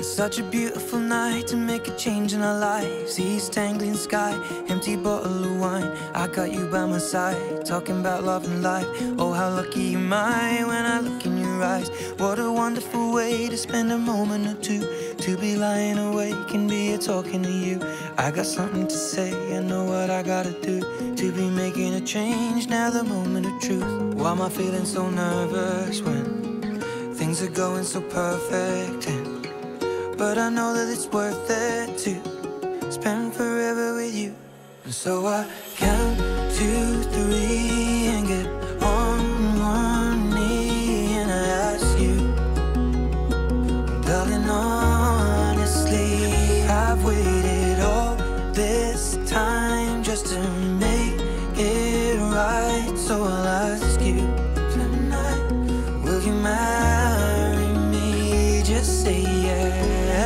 Such a beautiful night to make a change in our lives. East tangling sky, empty bottle of wine. I got you by my side, talking about love and life. Oh, how lucky am I when I look in your eyes. What a wonderful way to spend a moment or two, to be lying awake and be here talking to you. I got something to say, I know what I gotta do, to be making a change, now the moment of truth. Why am I feeling so nervous when things are going so perfect? But I know that it's worth it to spend forever with you. And so I count 2, 3 and get on one knee and I ask you, darling, honestly, I've waited all this time just to make it right. So I'll ask you tonight, will you marry me? Just say yes.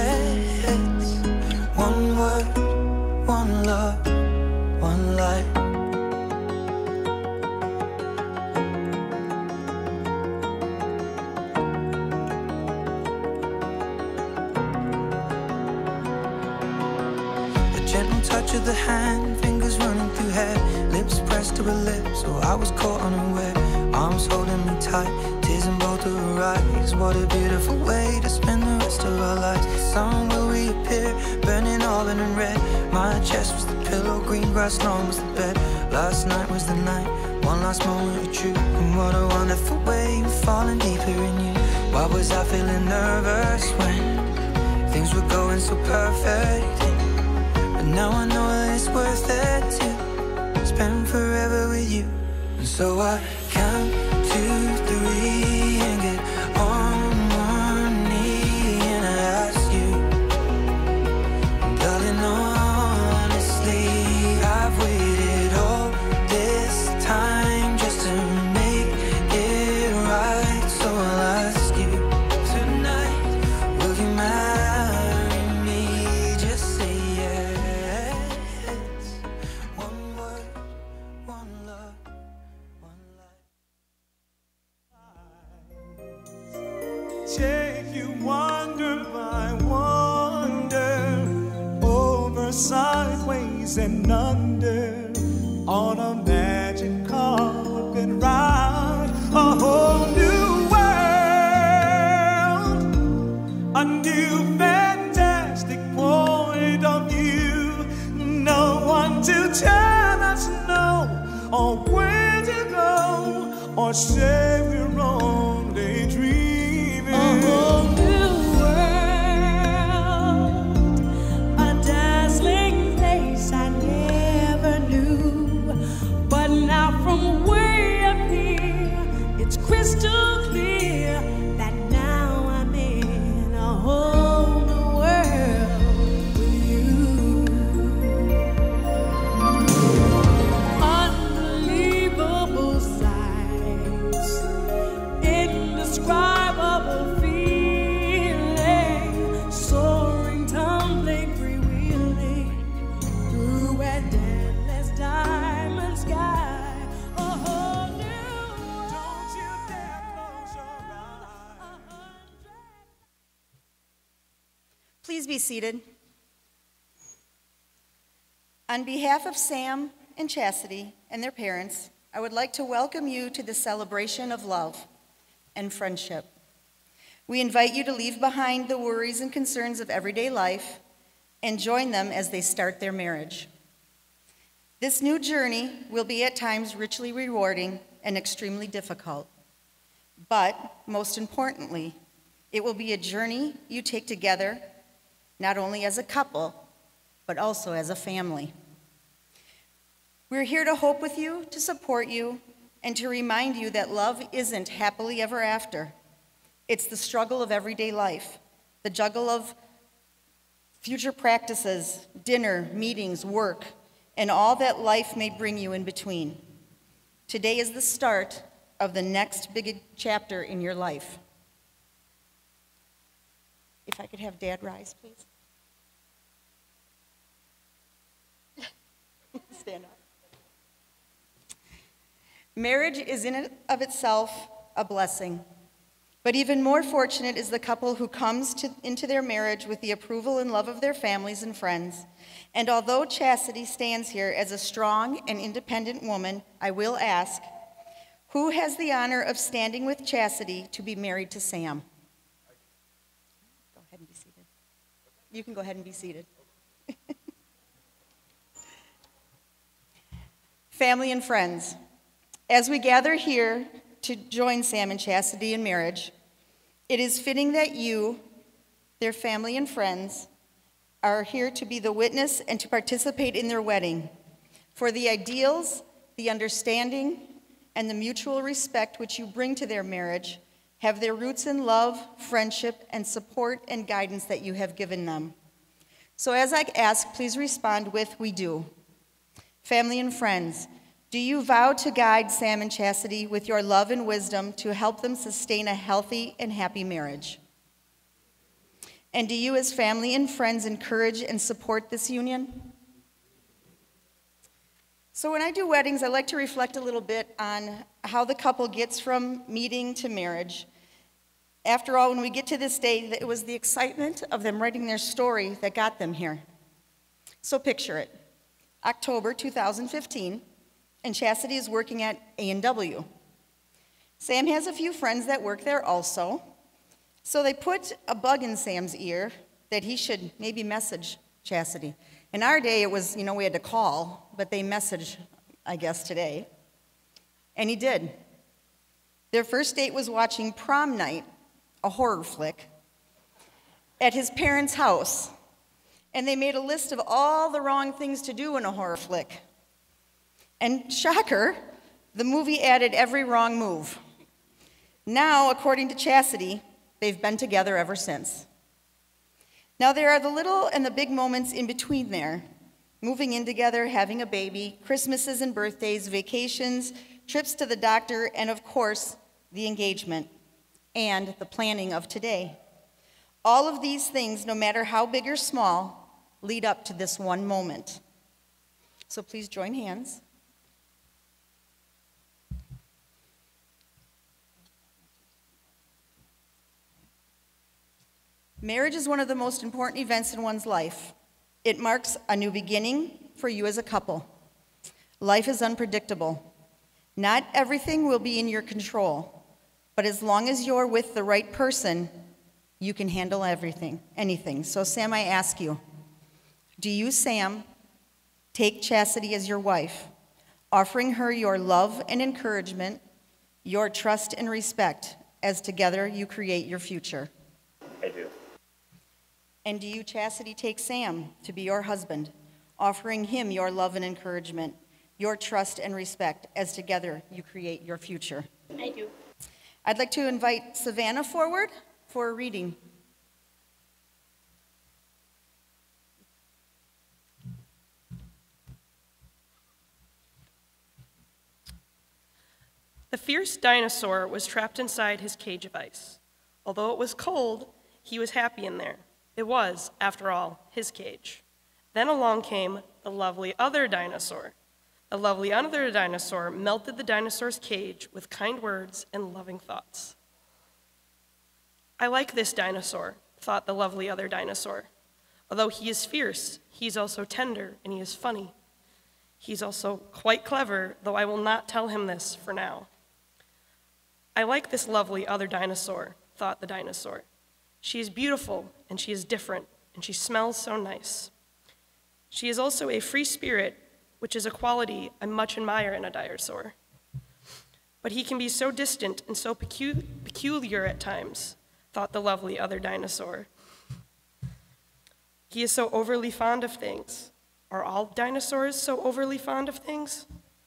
One word, one love, one life. A gentle touch of the hand, fingers running through hair, lips pressed to her lips, so I was caught unaware. Arms holding me tight, tears in both of her eyes. What a beautiful way to spend the rest of our lives. The sun will reappear, burning auburn and red. My chest was the pillow, green grass lawn was the bed. Last night was the night, one last moment of truth. And what a wonderful way of falling deeper in you. Why was I feeling nervous when things were going so perfect? But now I know that it's worth it to spend forever with you. And so I count 2, 3 and get on one knee and I ask you, darling, honestly, I've waited all this time just to make it right. So I'll ask you tonight, will you marry me? Just say yes. One word, one love, one life. Take you wonder by wonder, over, sideways and under, on a magic carpet ride, a whole new world, a new fantastic point of view. No one to tell us no, or where to go, or say we're only dreaming. A whole new world, a dazzling place I never knew. But now from way up here, it's crystal clear that now I'm in a whole new world with you. Unbelievable sights, indescribable feeling, soaring, tumbling, freewheeling through an endless diamond sky. A whole new world. Don't you dare close your eyes. Please be seated. On behalf of Sam and Chastity and their parents, I would like to welcome you to the celebration of love and friendship. We invite you to leave behind the worries and concerns of everyday life and join them as they start their marriage. This new journey will be at times richly rewarding and extremely difficult. But most importantly, it will be a journey you take together, not only as a couple, but also as a family. We're here to hope with you, to support you, and to remind you that love isn't happily ever after. It's the struggle of everyday life, the juggle of future practices, dinner, meetings, work, and all that life may bring you in between. Today is the start of the next big chapter in your life. If I could have Dad rise, please. Stand up. Marriage is in and of itself a blessing, But even more fortunate is the couple who comes into their marriage with the approval and love of their families and friends. And although Chastity stands here as a strong and independent woman, I will ask, who has the honor of standing with Chastity to be married to Sam? Go ahead and be seated. You can go ahead and be seated. Family and friends, as we gather here to join Sam and Chastity in marriage, it is fitting that you, their family and friends, are here to be the witness and to participate in their wedding. For the ideals, the understanding, and the mutual respect which you bring to their marriage have their roots in love, friendship, and support and guidance that you have given them. So as I ask, please respond with, we do. Family and friends, do you vow to guide Sam and Chastity with your love and wisdom to help them sustain a healthy and happy marriage? And do you as family and friends encourage and support this union? So when I do weddings, I like to reflect a little bit on how the couple gets from meeting to marriage. After all, when we get to this day, it was the excitement of them writing their story that got them here. So picture it. October 2015, and Chastity is working at A&W. Sam has a few friends that work there also, so they put a bug in Sam's ear that he should maybe message Chastity. In our day, it was, we had to call, but they messaged, I guess, today. And he did. Their first date was watching Prom Night, a horror flick, at his parents' house. And they made a list of all the wrong things to do in a horror flick. And shocker, the movie added every wrong move. Now, according to Chastity, they've been together ever since. Now, there are the little and the big moments in between there. Moving in together, having a baby, Christmases and birthdays, vacations, trips to the doctor, and of course, the engagement and the planning of today. All of these things, no matter how big or small, lead up to this one moment. So please join hands. Marriage is one of the most important events in one's life. It marks a new beginning for you as a couple. Life is unpredictable. Not everything will be in your control, but as long as you're with the right person, you can handle anything. So Sam, I ask you, do you, Sam, take Chastity as your wife, offering her your love and encouragement, your trust and respect, as together you create your future? I do. And do you, Chastity, take Sam to be your husband, offering him your love and encouragement, your trust and respect, as together you create your future? I do. I'd like to invite Savannah forward for a reading. The fierce dinosaur was trapped inside his cage of ice. Although it was cold, he was happy in there. It was, after all, his cage. Then along came the lovely other dinosaur. The lovely other dinosaur melted the dinosaur's cage with kind words and loving thoughts. I like this dinosaur, thought the lovely other dinosaur. Although he is fierce, he's also tender and he is funny. He's also quite clever, though I will not tell him this for now. I like this lovely other dinosaur, thought the dinosaur. She is beautiful and she is different and she smells so nice. She is also a free spirit, which is a quality I much admire in a dinosaur. But he can be so distant and so peculiar at times, thought the lovely other dinosaur. He is so overly fond of things. Are all dinosaurs so overly fond of things?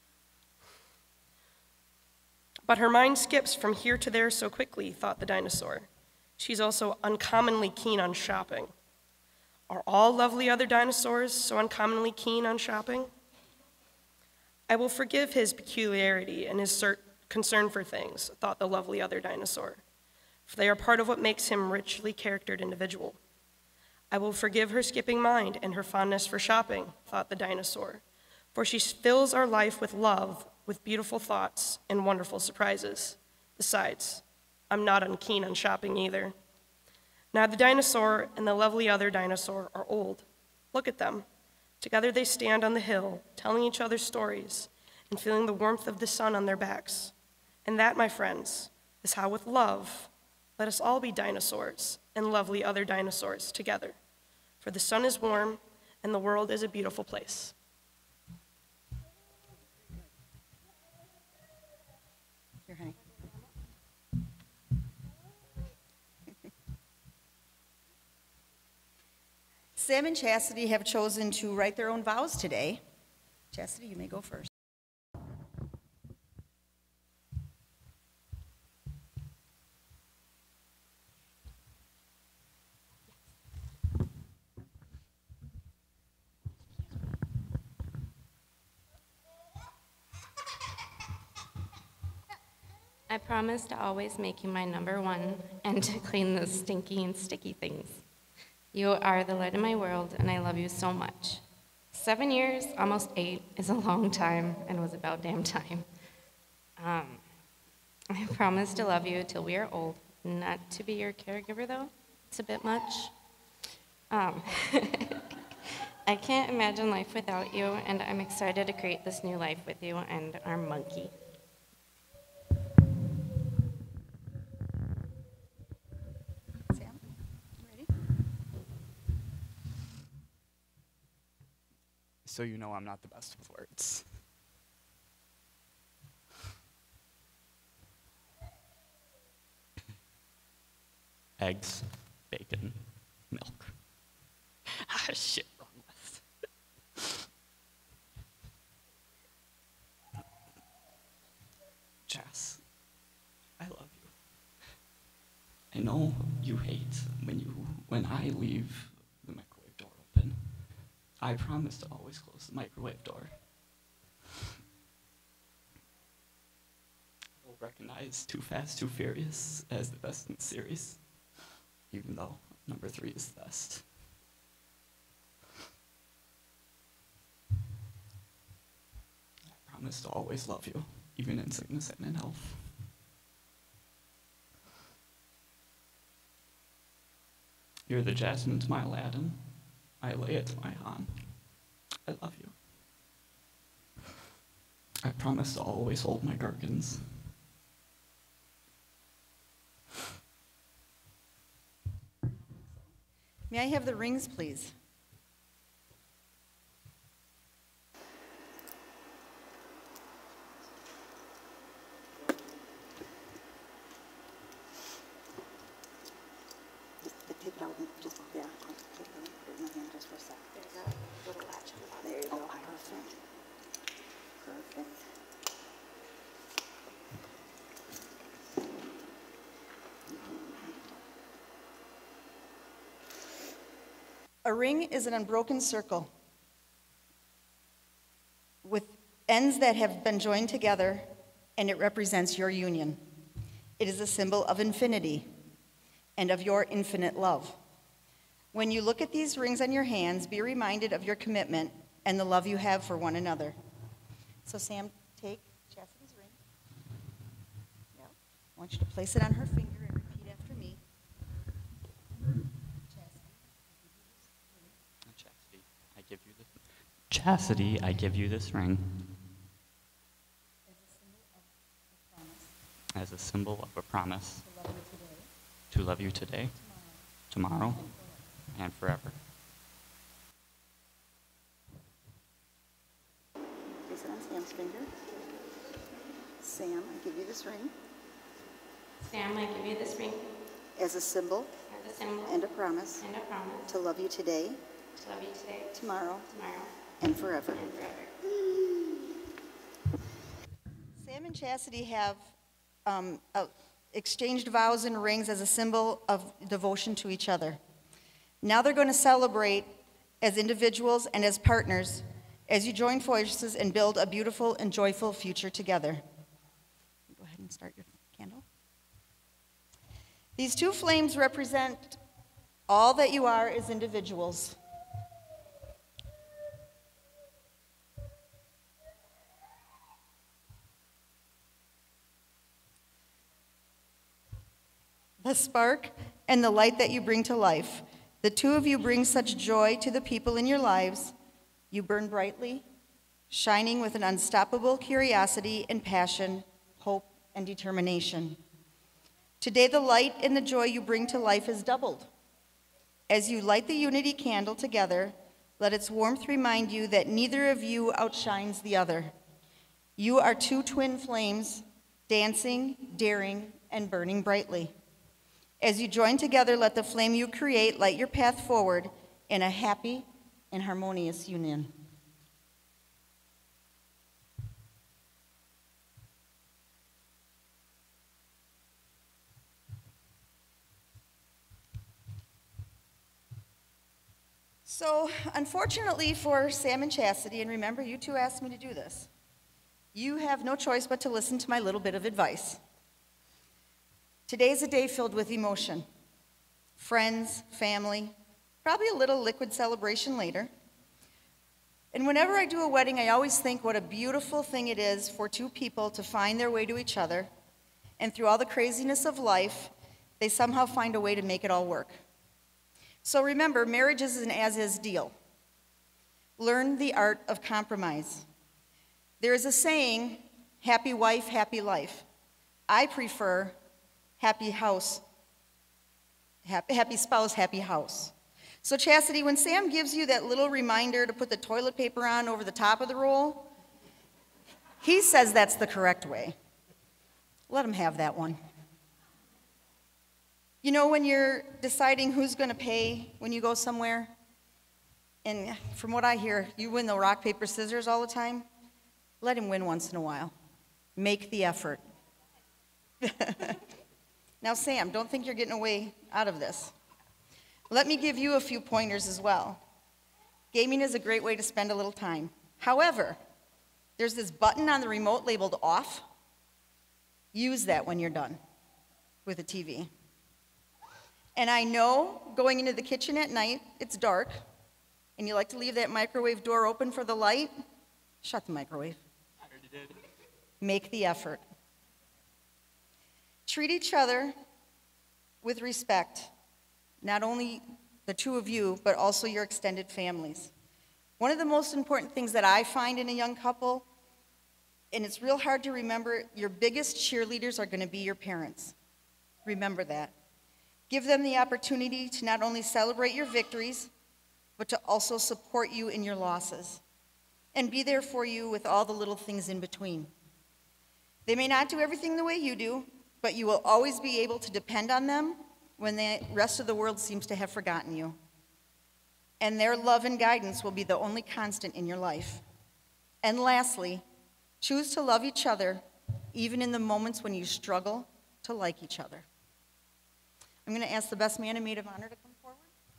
But her mind skips from here to there so quickly, thought the dinosaur. She's also uncommonly keen on shopping. Are all lovely other dinosaurs so uncommonly keen on shopping? I will forgive his peculiarity and his concern for things, thought the lovely other dinosaur, for they are part of what makes him a richly charactered individual. I will forgive her skipping mind and her fondness for shopping, thought the dinosaur, for she fills our life with love, with beautiful thoughts and wonderful surprises. Besides, I'm not unkeen on shopping either. Now the dinosaur and the lovely other dinosaur are old. Look at them. Together they stand on the hill, telling each other stories and feeling the warmth of the sun on their backs. And that, my friends, is how with love, let us all be dinosaurs and lovely other dinosaurs together. For the sun is warm and the world is a beautiful place. Here, honey. Sam and Chastity have chosen to write their own vows today. Chastity, you may go first. I promise to always make you my number one and to clean those stinky and sticky things. You are the light of my world, and I love you so much. 7 years, almost 8, is a long time, and was about damn time. I promise to love you till we are old. Not to be your caregiver, though. It's a bit much. I can't imagine life without you, and I'm excited to create this new life with you and our monkey. Sam, you ready? So you know I'm not the best with words. Eggs, bacon, milk. Ah, shit, wrong list. Jess, I love you. I know you hate when I leave the microwave door open. I promise to always close the microwave door. I'll recognize Too Fast, Too Furious as the best in the series, even though number 3 is the best. I promise to always love you, even in sickness and in health. You're the jasmine to my Aladdin. I lay it to my Han. I love you. I promise to always hold my gherkins. May I have the rings, please? Take it out and just, yeah, I'll take it and put it in my hand just for a sec. There's a little latch on the bottom. There you go. Perfect. Perfect. A ring is an unbroken circle with ends that have been joined together, and it represents your union. It is a symbol of infinity and of your infinite love. When you look at these rings on your hands, be reminded of your commitment and the love you have for one another. So Sam, take Chastity's ring. Yep. I want you to place it on her finger and repeat after me. Chastity, I give you this ring. As a symbol of a promise. To love you today, tomorrow, and forever. Place it on Sam's finger. Sam, I give you this ring Sam, I give you this ring as a symbol as a symbol and a promise and a promise to love you today, to love you today, tomorrow, tomorrow, and forever. and forever. Sam and Chastity have exchanged vows and rings as a symbol of devotion to each other. Now they're going to celebrate as individuals and as partners as you join forces and build a beautiful and joyful future together. Go ahead and start your candle. These two flames represent all that you are as individuals. the spark and the light that you bring to life. The two of you bring such joy to the people in your lives. You burn brightly, shining with an unstoppable curiosity and passion, hope and determination. Today, the light and the joy you bring to life is doubled. As you light the unity candle together, let its warmth remind you that neither of you outshines the other. You are two twin flames, dancing, daring, and burning brightly. As you join together, let the flame you create light your path forward in a happy and harmonious union. So, unfortunately for Sam and Chastity, and remember, you two asked me to do this, you have no choice but to listen to my little bit of advice. Today's a day filled with emotion. Friends, family, probably a little liquid celebration later. And whenever I do a wedding, I always think what a beautiful thing it is for two people to find their way to each other, and through all the craziness of life, they somehow find a way to make it all work. So remember, marriage is an as-is deal. Learn the art of compromise. There is a saying, happy wife, happy life. I prefer happy house, happy spouse, happy house. So Chastity, when Sam gives you that little reminder to put the toilet paper on over the top of the roll, he says that's the correct way. Let him have that one. You know, when you're deciding who's going to pay when you go somewhere, and from what I hear, you win the rock, paper, scissors all the time, let him win once in a while. Make the effort. Now, Sam, don't think you're getting away out of this. Let me give you a few pointers as well. Gaming is a great way to spend a little time. However, there's this button on the remote labeled off. Use that when you're done with the TV. And I know going into the kitchen at night, it's dark, and you like to leave that microwave door open for the light. Shut the microwave. I already did. Make the effort. Treat each other with respect, not only the two of you, but also your extended families. One of the most important things that I find in a young couple, and it's real hard to remember, your biggest cheerleaders are going to be your parents. Remember that. Give them the opportunity to not only celebrate your victories, but to also support you in your losses and be there for you with all the little things in between. They may not do everything the way you do, but you will always be able to depend on them when the rest of the world seems to have forgotten you. And their love and guidance will be the only constant in your life. And lastly, choose to love each other even in the moments when you struggle to like each other. I'm going to ask the best man and maid of honor to come forward.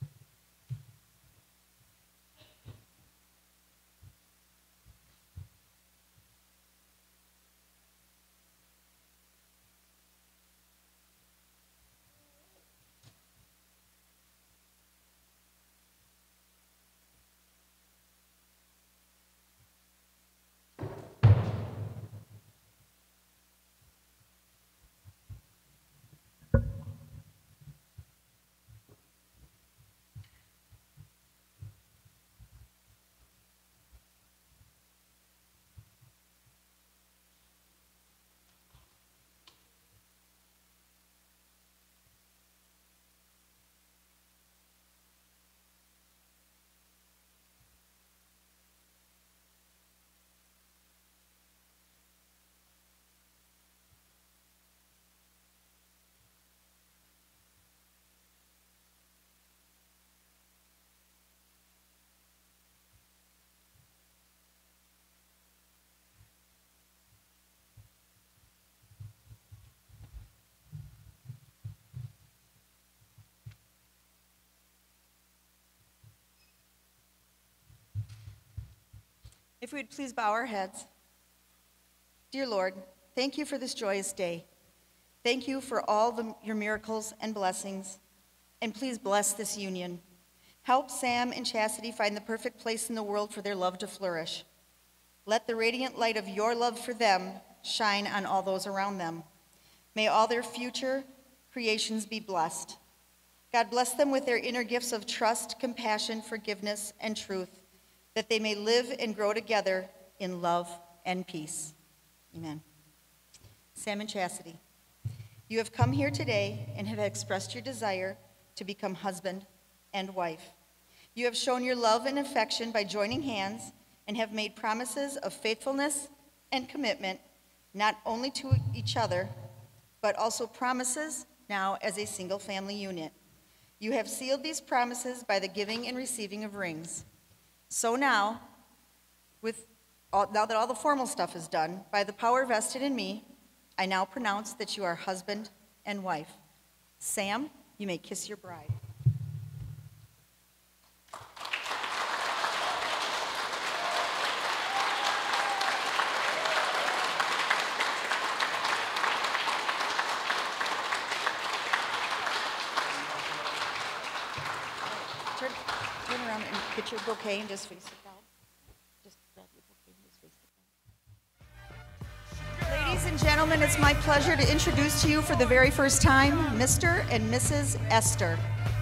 If we'd please bow our heads. Dear Lord, thank you for this joyous day. Thank you for all your miracles and blessings, and please bless this union. Help Sam and Chastity find the perfect place in the world for their love to flourish. Let the radiant light of your love for them shine on all those around them. May all their future creations be blessed. God bless them with their inner gifts of trust, compassion, forgiveness, and truth, that they may live and grow together in love and peace. Amen. Sam and Chastity, you have come here today and have expressed your desire to become husband and wife. You have shown your love and affection by joining hands and have made promises of faithfulness and commitment, not only to each other, but also promises now as a single family unit. You have sealed these promises by the giving and receiving of rings. So now, now that all the formal stuff is done, by the power vested in me, I now pronounce that you are husband and wife. Sam, you may kiss your bride. Turn around and get your bouquet and just face it down. Just grab your bouquet and just face it down. Ladies and gentlemen, it's my pleasure to introduce to you for the very first time, Mr. and Mrs. Esther.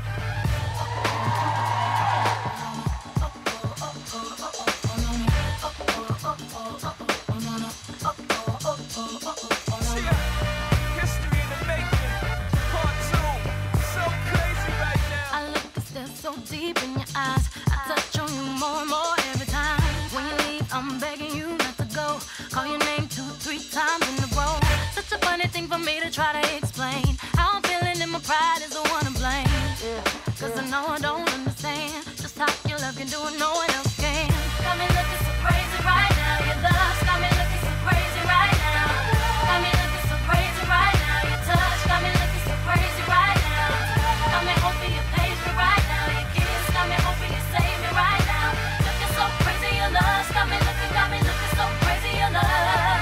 Deep in your eyes, I touch on you more and more every time. When you leave, I'm begging you not to go. Call your name 2-3 times in a row. Such a funny thing for me to try to explain. How I'm feeling and my pride is the one to blame. Cause I know I don't understand just how your love can do it, no one else can. Got me looking so crazy right now. Your love's got me looking so crazy right now. Got me looking so crazy right now. Your touch got me looking so crazy right now. Got me hoping you page me right now. Got me hoping you save me right now. Looking so crazy, your love. Got me looking so crazy, your love.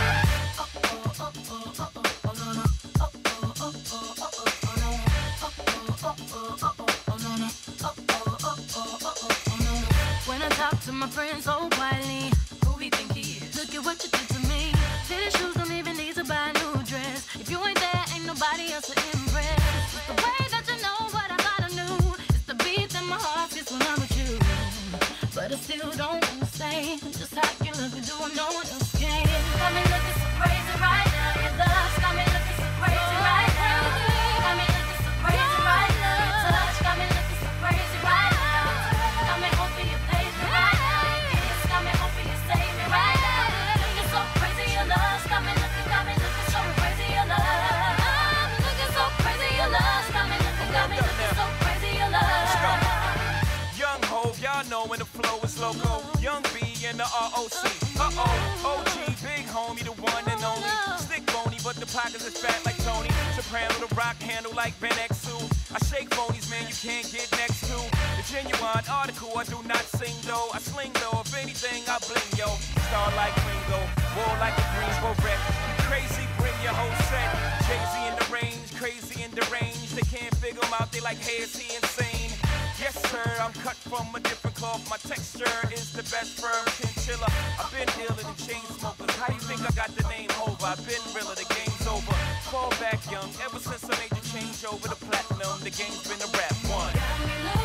When I talk to my friends so quietly, who we think he is? Look at what you did to me. Fitted shoes don't even need to buy a new dress. If you ain't there, ain't nobody else to impress. It's the way that you know what I thought I knew. My heart gets when I'm with you, but I still don't understand just how you look and do what no one else can. Got me looking so crazy right now. Your love's got me looking so crazy right now. Got me looking so crazy right now. Your touch got me looking so crazy right now. Got me hoping you page me right now. Your kiss got me hoping you save me right now. Looking so crazy, your love's got me looking so crazy, your love. I'm looking so crazy, your love's got me looking so crazy, your love. Young Hov, y'all know when the flow is loco. Young B and the ROC. OG, big homie, the one and only. Stick bony, but the pockets is fat like Tony. Soprano, the rock handle like Ben X2. I shake phonies, man, you can't get next to. The genuine article, I do not sing though. I sling though, if anything, I bling yo. Star like Ringo, war like a Greensboro wreck. You crazy, bring your whole set. Jay-Z in the range, crazy in the range. They can't figure him out, they like, hey, is he insane? Yes, sir, I'm cut from a different cloth. My texture is the best firm chinchilla. I've been dealer than chain smokers. How you think I got the name over? I've been realer, the game's over. Fall back young, ever since I made the change over to platinum, the game's been a rap one.